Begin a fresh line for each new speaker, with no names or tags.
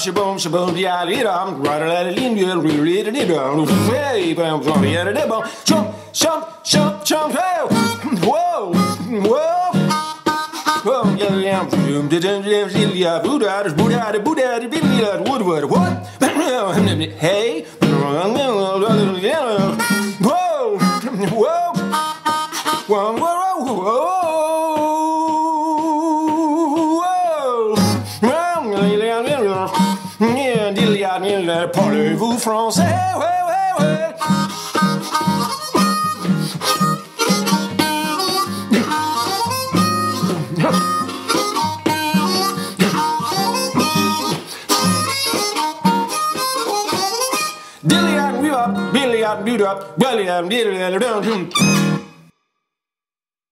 shaboom, shaboom, yeah, lead on. Right, let it in, you'll read it down. Hey, bam, from the other day, bam. Jump, jump, jump, jump, hey. Whoa, whoa. Oh, yeah, yeah, Buddha, Buddha, Buddha, Buddha, Woodward, what? Hey, whoa, whoa, whoa, whoa. Parlez-vous français? Ouais, ouais, ouais. Dilly and we up, Billy and beat up, Belly and Dilly and